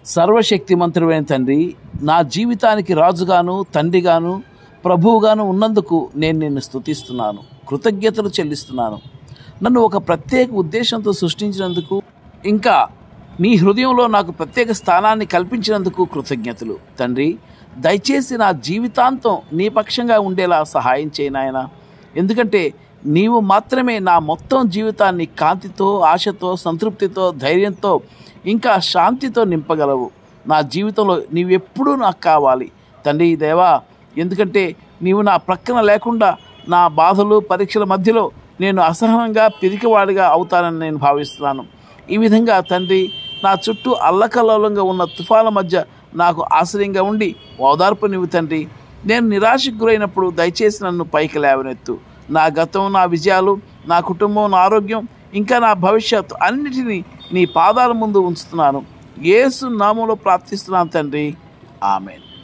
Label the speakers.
Speaker 1: సర్వశక్తిమంతుడైన తండ్రి, నా జీవితానికి రాజుగాను, తండ్రిగాను, ప్రభువుగాను ఉన్నందుకు నేను నిన్ను స్తుతిస్తున్నాను, కృతజ్ఞతలు చెల్లిస్తున్నాను. నన్ను ఒక ప్రత్యేక ఉద్దేశంతో సృష్టించినందుకు, ఇంకా నీ హృదయంలో నాకు ప్రత్యేక స్థానాన్ని కల్పించినందుకు కృతజ్ఞతలు. తండ్రి, దయచేసి నా జీవితాంతం నీ పక్షంగా ఉండేలా సహాయం చేయి నాయనా. ఎందుకంటే నీవు మాత్రమే నా మొత్తం జీవితాన్ని కాంతితో, ఆశతో, సంతృప్తితో, ధైర్యంతో, ఇంకా శాంతితో నింపగలవు. నా జీవితంలో నీవెప్పుడూ నాకు కావాలి తండ్రి దేవా. ఎందుకంటే నీవు నా ప్రక్కన లేకుండా నా బాధలు, పరీక్షల మధ్యలో నేను అసహనంగా, పిరికివాడిగా అవుతానని నేను భావిస్తున్నాను. ఈ విధంగా తండ్రి, నా చుట్టూ అల్లకల్లోలంగా ఉన్న తుఫాల మధ్య నాకు ఆశ్రయంగా ఉండి ఓదార్పు నీవు తండ్రి. నేను నిరాశకు గురైనప్పుడు దయచేసి నన్ను పైకి లేవనెత్తు. నా గతం, నా విజయాలు, నా కుటుంబం, నా ఆరోగ్యం, ఇంకా నా భవిష్యత్తు అన్నిటినీ నీ పాదాల ముందు ఉంచుతున్నాను. యేసు నామములో ప్రార్థిస్తున్నాను తండ్రి. ఆమేన్.